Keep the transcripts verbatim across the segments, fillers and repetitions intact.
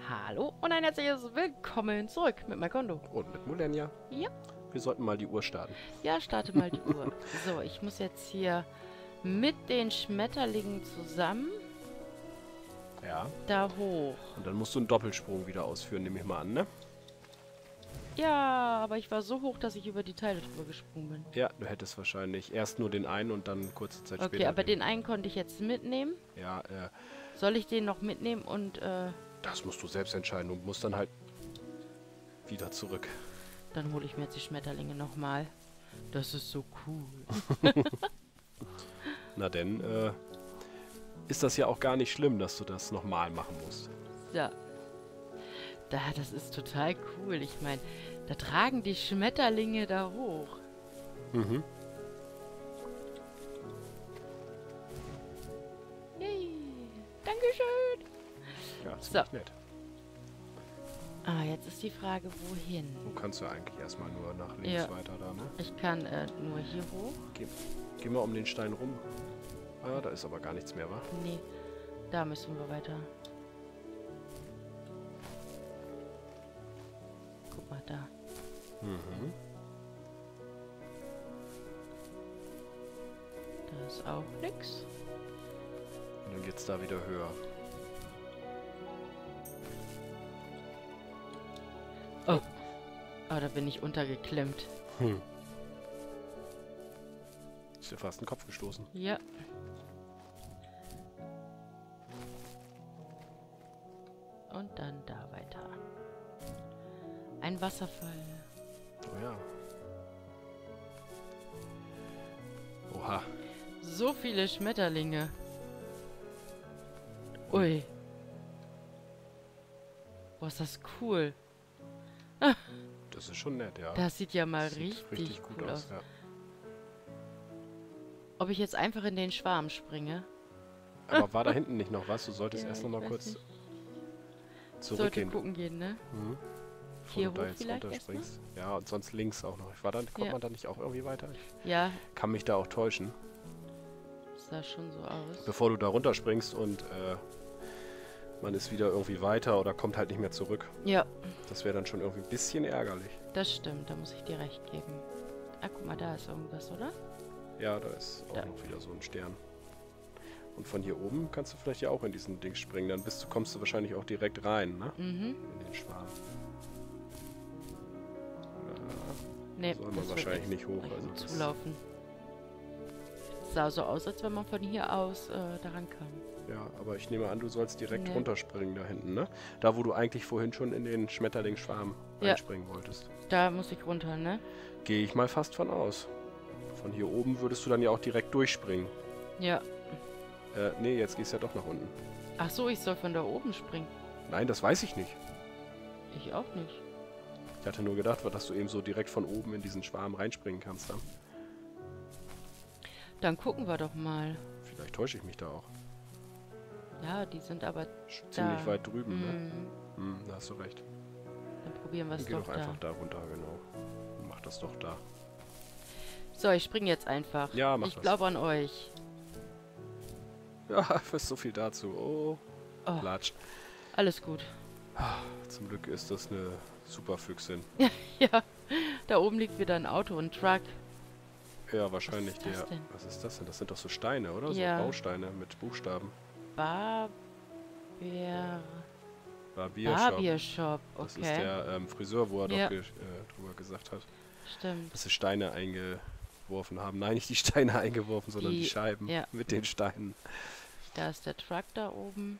Hallo und ein herzliches Willkommen zurück mit Makondo. Und mit Mulenia. Ja. Wir sollten mal die Uhr starten. Ja, starte mal die Uhr. So, ich muss jetzt hier mit den Schmetterlingen zusammen Ja. da hoch. Und dann musst du einen Doppelsprung wieder ausführen, nehme ich mal an, ne? Ja, aber ich war so hoch, dass ich über die Teile drüber gesprungen bin. Ja, du hättest wahrscheinlich erst nur den einen und dann kurze Zeit Okay, später. aber den einen konnte ich jetzt mitnehmen. Ja, äh, Soll ich den noch mitnehmen und, äh... das musst du selbst entscheiden. Du musst dann halt wieder zurück. Dann hole ich mir jetzt die Schmetterlinge nochmal. Das ist so cool. Na denn, äh, ist das ja auch gar nicht schlimm, dass du das nochmal machen musst. Ja. Da, das ist total cool. Ich meine, da tragen die Schmetterlinge da hoch. Mhm. Yay. Dankeschön. Ja, das So. ist nett. Ah, jetzt ist die Frage, wohin? Du kannst ja eigentlich erstmal nur nach links Ja. weiter da, ne? Ich kann äh, nur hier hoch. Geh, geh mal um den Stein rum. Ah, da ist aber gar nichts mehr, wa? Nee, da müssen wir weiter. Guck mal da. Mhm. Da ist auch nix. Und dann geht's da wieder höher. Oh. Oh, da bin ich untergeklemmt. Hm. Ist dir fast in den Kopf gestoßen. Ja. Und dann da weiter. Ein Wasserfall. Oh ja. Oha. So viele Schmetterlinge. Ui. Boah, ist das cool. Das ist schon nett, ja. Das sieht ja mal Sieht richtig, richtig gut cool aus, aus. ja. Ob ich jetzt einfach in den Schwarm springe? Aber war da hinten nicht noch was? Du solltest Ja, erst ich noch mal weiß kurz nicht. Sollte zurückgehen. gucken gehen, ne? Mhm. Bevor Hier du da hoch jetzt vielleicht runterspringst. Ja, und sonst links auch noch. Ich war dann, kommt Ja. man da nicht auch irgendwie weiter? Ich Ja, kann mich da auch täuschen. sah schon so aus. Bevor du da runterspringst und äh, man ist wieder irgendwie weiter oder kommt halt nicht mehr zurück. Ja, Das wäre dann schon irgendwie ein bisschen ärgerlich. das stimmt, da muss ich dir recht geben. Ah, guck mal, da ist irgendwas, oder? Ja, da ist auch Da. noch wieder so ein Stern. Und von hier oben kannst du vielleicht ja auch in diesen Ding springen. Dann bist du, kommst du wahrscheinlich auch direkt rein, ne? Mhm. In den Schwarm. Nee, Soll man das wird wahrscheinlich jetzt nicht hoch, recht also gut das- zulaufen. Sah so aus, als wenn man von hier aus äh, daran kam. Ja, aber ich nehme an, du sollst direkt Nee. runterspringen da hinten, ne? Da, wo du eigentlich vorhin schon in den Schmetterlingsschwarm Ja. einspringen wolltest. Da muss ich runter, ne? Gehe ich mal fast von aus. Von hier oben würdest du dann ja auch direkt durchspringen. Ja. Äh, nee, jetzt gehst du ja doch nach unten. Ach so, ich soll von da oben springen. Nein, das weiß ich nicht. Ich auch nicht. Ich hatte nur gedacht, dass du eben so direkt von oben in diesen Schwarm reinspringen kannst dann. Dann gucken wir doch mal. Vielleicht täusche ich mich da auch. Ja, die sind aber Sch- Ziemlich da. weit drüben, ne? Mm, Hm, da hast du recht. Dann probieren wir Dann es geh doch doch da. einfach da runter, genau. Mach das doch da. So, ich springe jetzt einfach. Ja, mach Ich das. glaube an euch. Ja, fast so viel dazu. Oh, Oh, Platsch. alles gut. Zum Glück ist das eine Superfüchsin. Ja, da oben liegt wieder ein Auto und ein Truck. Ja, wahrscheinlich Was ist das der. denn? Was ist das denn? Das sind doch so Steine, oder? Ja. So Bausteine mit Buchstaben. Barbier... Barbiershop. Barbiershop, Das ist okay. der ähm, Friseur, wo er Ja. doch ge äh, drüber gesagt hat, Stimmt. dass sie Steine eingeworfen haben. Nein, nicht die Steine eingeworfen, sondern die, Die- Scheiben ja. mit den Steinen. Da ist der Truck da oben.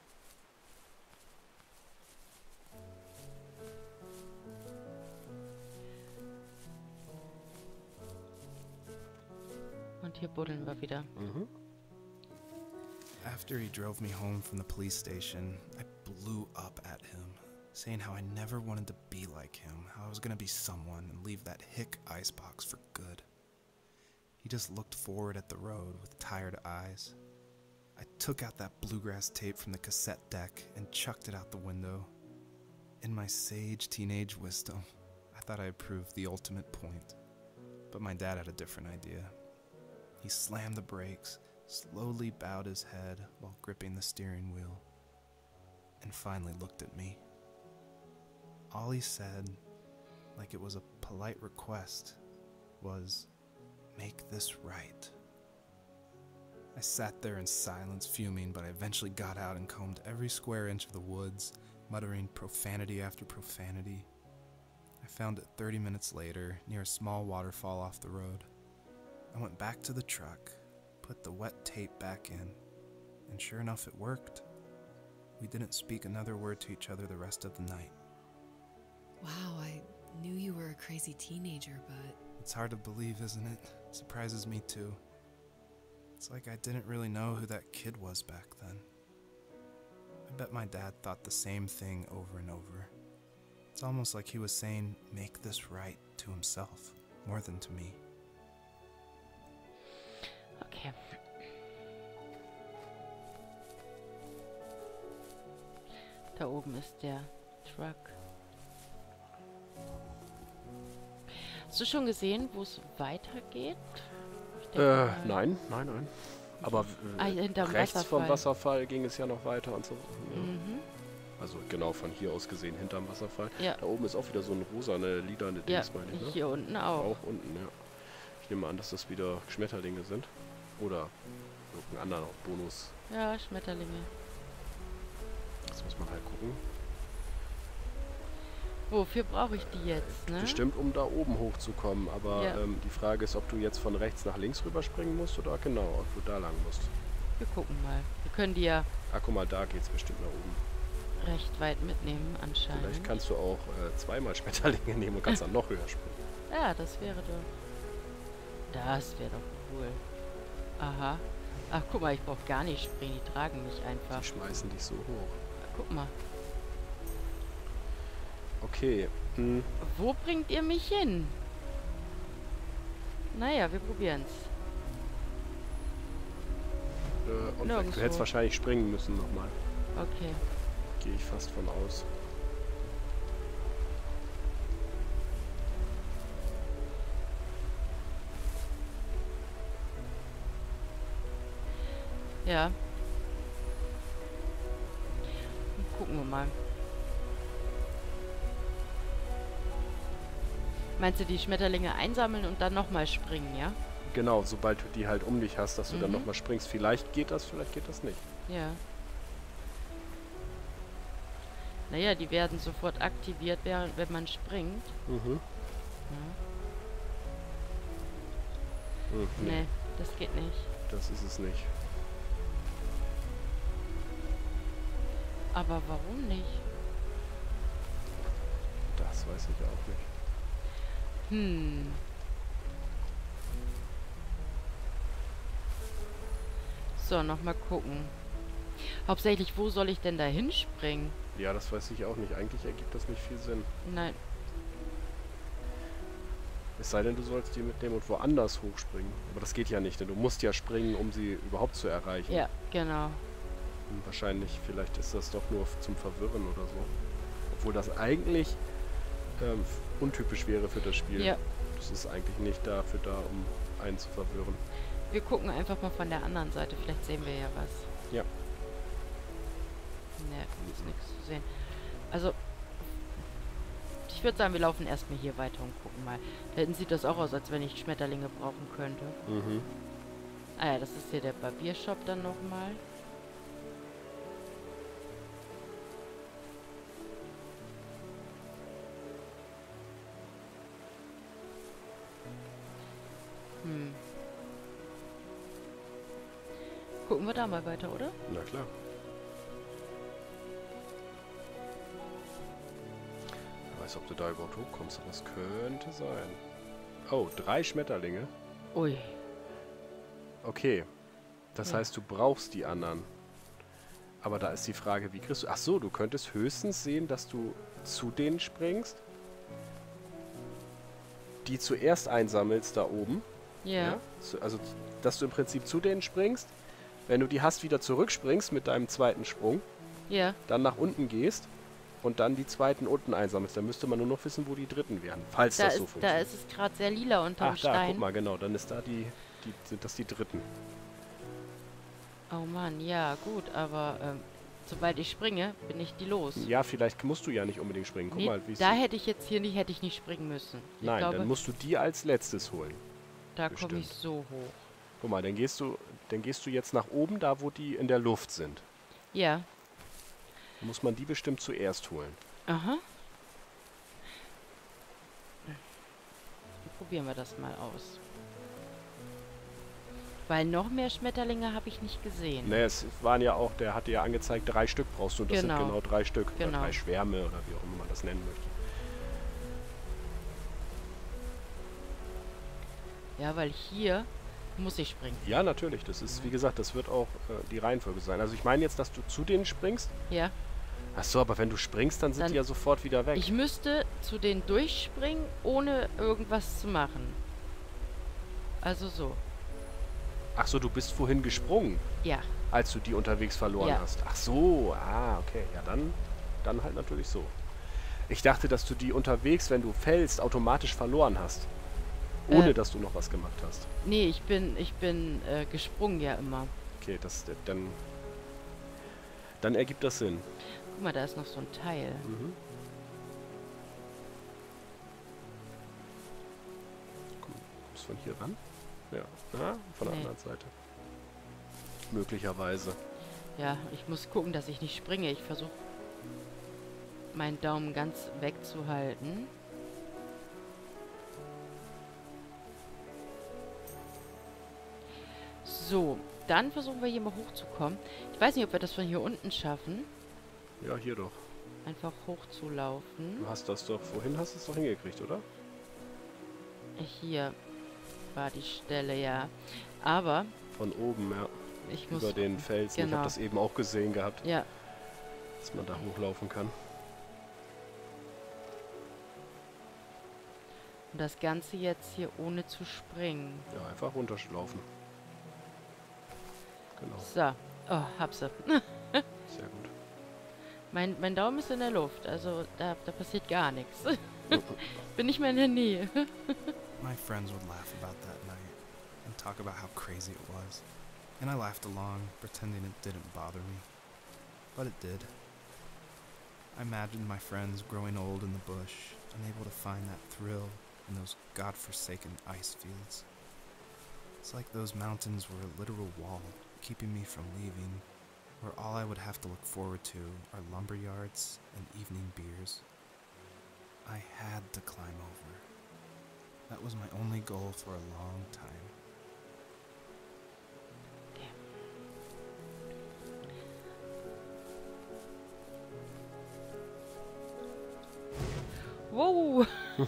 Und hier buddeln wir wieder. Mhm. After he drove me home from the police station, I blew up at him, saying how I never wanted to be like him, how I was gonna be someone and leave that hick icebox for good. He just looked forward at the road with tired eyes. I took out that bluegrass tape from the cassette deck and chucked it out the window. In my sage teenage wisdom, I thought I had proved the ultimate point. But my dad had a different idea. He slammed the brakes, slowly bowed his head while gripping the steering wheel. and finally looked at me. All he said, like it was a polite request, was, "Make this right." I sat there in silence, fuming, but I eventually got out and combed every square inch of the woods, muttering profanity after profanity. I found it thirty minutes later, near a small waterfall off the road. I went back to the truck, put the wet tape back in, and sure enough, it worked. We didn't speak another word to each other the rest of the night. Wow, I knew you were a crazy teenager, but... It's hard to believe, isn't it? Surprises me too. It's like I didn't really know who that kid was back then. I bet my dad thought the same thing over and over. It's almost like he was saying, "Make this right," to himself, more than to me. Okay. Da oben ist der Truck. Hast du schon gesehen, wo es weitergeht? Ich denke Äh, mal- nein, nein, nein. Aber Ah, äh, hinterm rechts vom Wasserfall. Wasserfall ging es ja noch weiter und so. Ja. Mhm. Also genau von hier aus gesehen, hinterm Wasserfall. Ja. Da oben ist auch wieder so ein rosane, lilane Ja, Dings, meine ich, ne? hier unten auch. Auch unten, ja. Ich nehme an, dass das wieder Schmetterlinge sind. Oder irgendein anderer Bonus. Ja, Schmetterlinge. Das muss man halt gucken. Wofür brauche ich die jetzt, ne? Bestimmt, um da oben hochzukommen. Aber Ja. ähm, die Frage ist, ob du jetzt von rechts nach links rüberspringen musst oder genau, ob du da lang musst. Wir gucken mal. Wir können die ja Ah, guck mal, da geht's bestimmt nach oben. recht weit mitnehmen, anscheinend. Vielleicht kannst du auch äh, zweimal Schmetterlinge nehmen und kannst dann noch höher springen. Ja, das wäre doch... Das wäre doch cool. Aha. Ach, guck mal, ich brauche gar nicht springen. Die tragen mich einfach. Die schmeißen dich so hoch. Guck mal. Okay. Hm. Wo bringt ihr mich hin? Naja, wir probieren's. Äh, und Nirgendwo. du hättest wahrscheinlich springen müssen nochmal. Okay. Gehe ich fast von aus. Ja. Gucken wir mal. Meinst du, die Schmetterlinge einsammeln und dann nochmal springen, ja? Genau, sobald du die halt um dich hast, dass du dann Mhm. nochmal springst. Vielleicht geht das, vielleicht geht das nicht. Ja. Naja, die werden sofort aktiviert, während, wenn man springt. Mhm. Ja. Hm, nee, Nee, das geht nicht. das ist es nicht. Aber warum nicht? Das weiß ich auch nicht. Hm. So, nochmal gucken. Hauptsächlich, wo soll ich denn da hinspringen? Ja, das weiß ich auch nicht. Eigentlich ergibt das nicht viel Sinn. Nein. Es sei denn, du sollst die mitnehmen und woanders hochspringen. Aber das geht ja nicht, denn du musst ja springen, um sie überhaupt zu erreichen. Ja, genau. Und wahrscheinlich, vielleicht ist das doch nur zum Verwirren oder so. Obwohl das eigentlich ähm, untypisch wäre für das Spiel. Ja. Das ist eigentlich nicht dafür da, um einen zu verwirren. Wir gucken einfach mal von der anderen Seite. Vielleicht sehen wir ja was. Ja. Ne, ist nichts zu sehen. Also, ich würde sagen, wir laufen erstmal hier weiter und gucken mal. Da hinten sieht das auch aus, als wenn ich Schmetterlinge brauchen könnte. Mhm. Ah ja, das ist hier der Barbiershop dann nochmal. Hm. Gucken wir da mal weiter, oder? Na klar. Ich weiß, ob du da überhaupt hochkommst, aber das könnte sein. Oh, drei Schmetterlinge. Ui. Okay. Das Ja. heißt, du brauchst die anderen. Aber da ist die Frage, wie kriegst du... Ach so, du könntest höchstens sehen, dass du zu denen springst. Die zuerst einsammelst da oben. Ja. Zu- Also, dass du im Prinzip zu denen springst. Wenn du die hast, wieder zurückspringst mit deinem zweiten Sprung. Ja. Dann nach unten gehst. Und dann die zweiten unten einsammelst. Dann müsste man nur noch wissen, wo die dritten wären. Falls Da das so ist, da funktioniert. ist es gerade sehr lila unterm Ach, da, Stein. guck mal, genau. Dann ist da die... die sind das die dritten. Oh Mann, ja, gut, aber ähm, sobald ich springe, bin ich die los. Ja, vielleicht musst du ja nicht unbedingt springen. Guck Nee, mal, wie da hätte ich jetzt hier nicht, hätte ich nicht springen müssen. Ich Nein, glaube, dann musst du die als letztes holen. da komme bestimmt. ich so hoch. Guck mal, dann gehst du, dann gehst du jetzt nach oben, da wo die in der Luft sind. Ja. Da muss man die bestimmt zuerst holen. Aha. Dann probieren wir das mal aus. Weil noch mehr Schmetterlinge habe ich nicht gesehen. Ne, es waren ja auch, der hatte ja angezeigt, drei Stück brauchst du. Und das Genau. sind genau drei Stück. Genau. Oder drei Schwärme oder wie auch immer man das nennen möchte. Ja, weil hier muss ich springen. Ja, natürlich. Das ist, wie gesagt, das wird auch äh, die Reihenfolge sein. Also ich meine jetzt, dass du zu denen springst. Ja. Ach so, aber wenn du springst, dann sind Dann- die ja sofort wieder weg. Ich müsste zu denen durchspringen, ohne irgendwas zu machen. Also so. Ach so, du bist vorhin gesprungen, Ja. als du die unterwegs verloren Ja. hast. Ach so, ah, okay. Ja, dann, dann halt natürlich so. Ich dachte, dass du die unterwegs, wenn du fällst, automatisch verloren hast. Ohne, Äh. dass du noch was gemacht hast. Nee, ich bin, ich bin äh, gesprungen ja immer. Okay, das, äh, dann, dann ergibt das Sinn. Guck mal, da ist noch so ein Teil. Mhm. Komm, kommst du von hier ran? Ja, ah, von der Nee. anderen Seite. Möglicherweise. Ja, ich muss gucken, dass ich nicht springe. Ich versuche, meinen Daumen ganz wegzuhalten. So, dann versuchen wir hier mal hochzukommen. Ich weiß nicht, ob wir das von hier unten schaffen. Ja, hier doch. Einfach hochzulaufen. Du hast das doch, vorhin hast du es doch hingekriegt, oder? Hier war die Stelle, ja. Aber Von oben, ja. ich muss... Über den Felsen. Ich genau. habe das eben auch gesehen gehabt, Ja, dass man da hochlaufen kann. und das Ganze jetzt hier ohne zu springen. Ja, einfach runterlaufen. Genau, So. Oh, hab sie. sehr gut. Mein, mein Daumen ist in der Luft, also da, da passiert gar nichts. Bin nicht mehr in der Nähe. My friends would laugh about that night and talk about how crazy it was. And I laughed along, pretending it didn't bother me. But it did. I imagined my friends growing old in the bush, unable to find that thrill in those godforsaken ice fields. It's like those mountains were a literal wall, keeping me from leaving, where all I would have to look forward to are lumber yards and evening beers. I had to climb over. That was my only goal for a long time. Wow.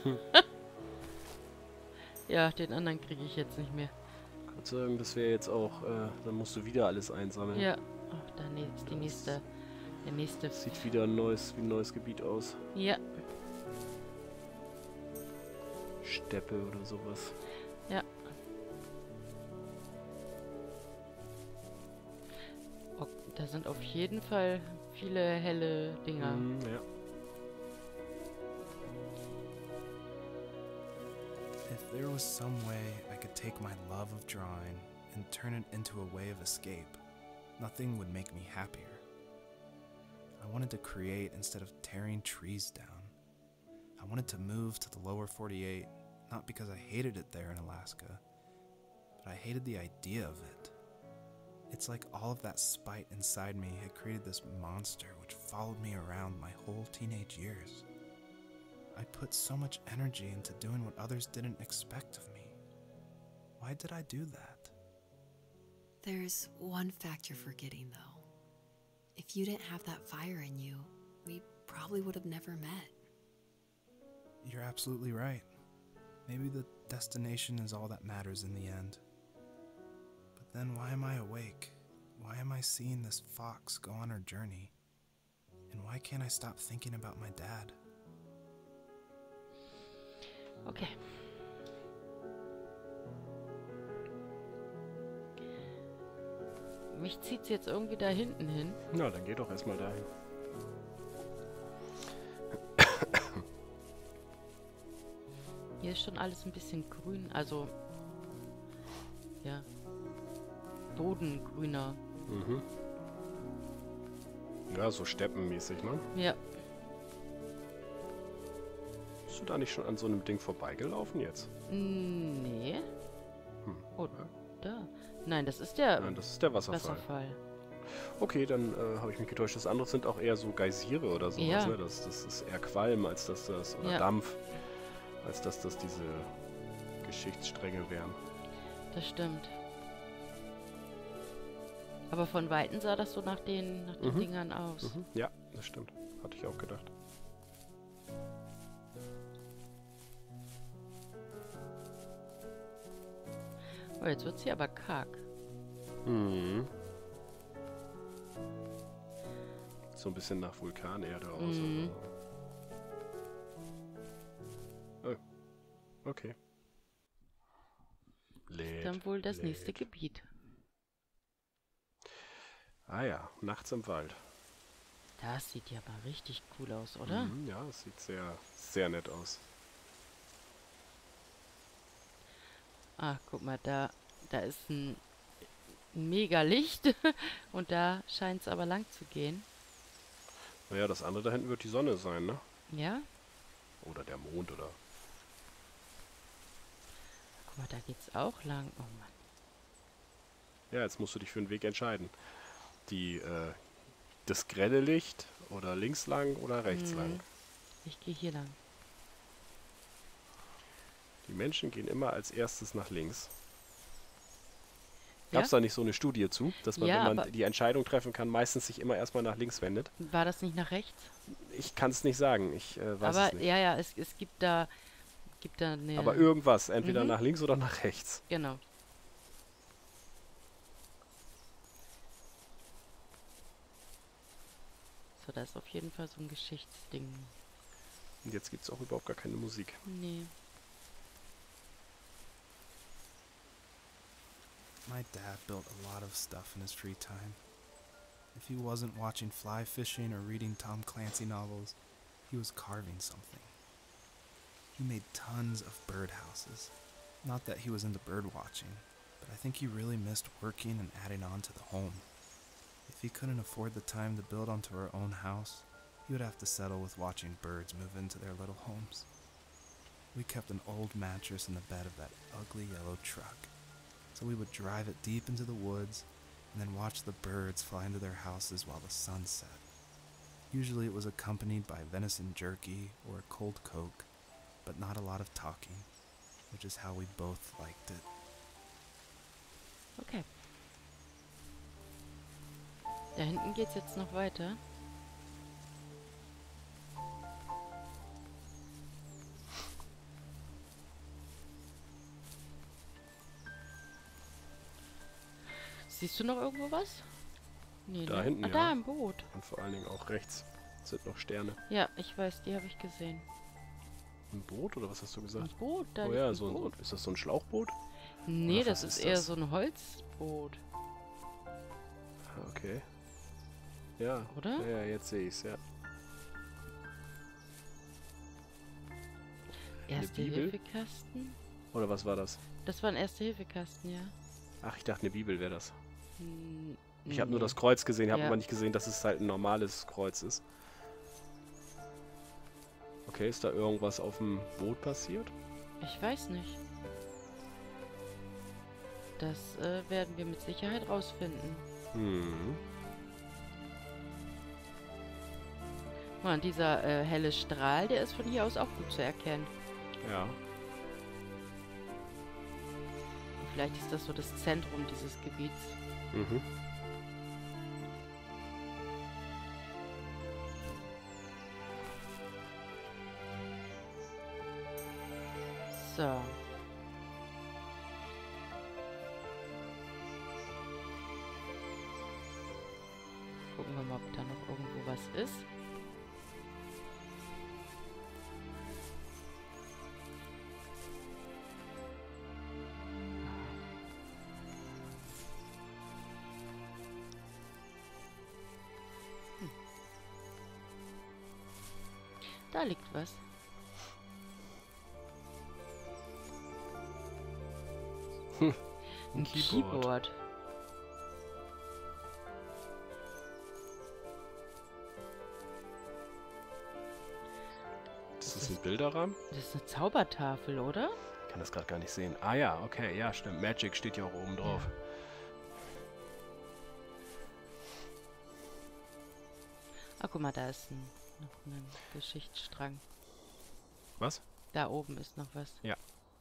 Ja, den anderen kriege ich jetzt nicht mehr. Ich würde sagen, das wäre jetzt auch, äh, dann musst du wieder alles einsammeln. Ja. Ach, da ne- ist die nächste. Der nächste. Sieht wieder ein neues, wie ein neues Gebiet aus. Ja. Steppe oder sowas. Ja. Oh, da sind auf jeden Fall viele helle Dinger. Mhm, ja. If there was some way I could take my love of drawing and turn it into a way of escape, nothing would make me happier. I wanted to create instead of tearing trees down. I wanted to move to the lower forty-eight, not because I hated it there in Alaska, but I hated the idea of it. It's like all of that spite inside me had created this monster which followed me around my whole teenage years. I put so much energy into doing what others didn't expect of me. Why did I do that? There's one fact you're forgetting, though. If you didn't have that fire in you, we probably would have never met. You're absolutely right. Maybe the destination is all that matters in the end. But then why am I awake? Why am I seeing this fox go on her journey? And why can't I stop thinking about my dad? Okay. Mich zieht's jetzt irgendwie da hinten hin. Na, dann geh doch erstmal dahin. Hier ist schon alles ein bisschen grün, also ja, bodengrüner. Mhm. Ja, so steppenmäßig, ne? Ja. Bist du da nicht schon an so einem Ding vorbeigelaufen jetzt? Nee. Hm. Oh, da. Nein, das ist der Nein, das ist der Wasserfall. Wasserfall. Okay, dann äh, habe ich mich getäuscht. Das andere sind auch eher so Geysire oder sowas, Ja. ne? Das, das ist eher Qualm, als dass das, oder Ja. Dampf, als dass das diese Geschichtsstränge wären. Das stimmt. Aber von Weitem sah das so nach den, nach den Mhm. Dingern aus. Mhm. Ja, das stimmt. Hatte ich auch gedacht. Oh, jetzt wird's hier aber karg. Mhm. So ein bisschen nach Vulkanerde aus. Mhm. Oh. Okay. Lädt, Dann wohl das lädt. nächste Gebiet. Ah ja, nachts im Wald. Das sieht ja mal richtig cool aus, oder? Mhm, ja, es sieht sehr, sehr nett aus. Ah, guck mal, da, da ist ein, ein mega Licht und da scheint es aber lang zu gehen. Naja, das andere da hinten wird die Sonne sein, ne? Ja? Oder der Mond, oder... Guck mal, da geht's auch lang. Oh Mann. Ja, jetzt musst du dich für einen Weg entscheiden. Die, äh, das grelle Licht oder links lang oder rechts Mhm. lang. Ich gehe hier lang. Die Menschen gehen immer als erstes nach links. Ja? Gab es da nicht so eine Studie zu, dass man, Ja, wenn man aber- die Entscheidung treffen kann, meistens sich immer erstmal nach links wendet? War das nicht nach rechts? Ich kann es nicht sagen, ich äh, weiß aber es nicht. ja, ja, es, es gibt da, gibt da eine... Aber irgendwas, entweder Mhm. nach links oder nach rechts. Genau. So, da ist auf jeden Fall so ein Geschichtsding. Und jetzt gibt es auch überhaupt gar keine Musik. Nee. My dad built a lot of stuff in his free time. If he wasn't watching fly fishing or reading Tom Clancy novels, he was carving something. He made tons of birdhouses. Not that he was into bird watching, but I think he really missed working and adding on to the home. If he couldn't afford the time to build onto our own house, he would have to settle with watching birds move into their little homes. We kept an old mattress in the bed of that ugly yellow truck, so we would drive it deep into the woods and then watch the birds fly into their houses while the sun set. Usually it was accompanied by venison jerky or a cold Coke, but not a lot of talking, which is how we both liked it. Okay. Da hinten geht's jetzt noch weiter. Siehst du noch irgendwo was? Nee, Da ne? hinten, ah, ja. da im Boot. Und vor allen Dingen auch rechts sind noch Sterne. Ja, ich weiß, die habe ich gesehen. Ein Boot oder was hast du Ein gesagt? Boot, da Oh liegt ja, ein so ein, Boot. ist das so ein Schlauchboot? Nee, Oder das was ist ist eher das? so ein Holzboot, Ah, okay. Ja. oder? Ja, ja, jetzt sehe ich's, ja. Erste Bibel? Hilfekasten? Oder was war das? Das war ein Erste Hilfekasten, ja. Ach, ich dachte, eine Bibel wäre das. Hm, Ich habe nur nee. das Kreuz gesehen, habe Ja. aber nicht gesehen, dass es halt ein normales Kreuz ist. Okay, ist da irgendwas auf dem Boot passiert? Ich weiß nicht. Das äh, werden wir mit Sicherheit rausfinden. Hm. Mann, dieser äh, helle Strahl, der ist von hier aus auch gut zu erkennen. Ja. Und vielleicht ist das so das Zentrum dieses Gebiets. Mhm. So. Gucken wir mal, ob da noch irgendwo was ist. Hm. Da liegt was. Ein Keyboard. das ein Bilderrahmen? Das ist eine Zaubertafel, oder? Ich kann das gerade gar nicht sehen. Ah ja, okay, ja, stimmt. Magic steht ja auch oben drauf. Ja. Ah, guck mal, da ist ein, noch ein Geschichtsstrang. Was? Da oben ist noch was. Ja.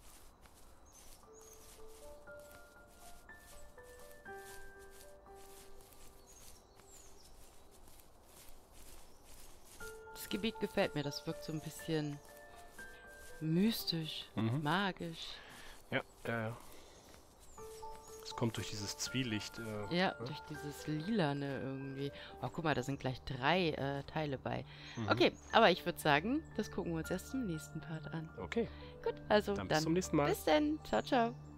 Das Gebiet gefällt mir. Das wirkt so ein bisschen mystisch, Mhm. magisch. Ja, ja, ja. Es kommt durch dieses Zwielicht. Äh, Ja, ne? durch dieses Lilane irgendwie. Oh, guck mal, da sind gleich drei äh, Teile bei. Mhm. Okay, aber ich würde sagen, das gucken wir uns erst im nächsten Part an. Okay, Gut, also dann dann, bis zum nächsten Mal. bis dann. Ciao, ciao.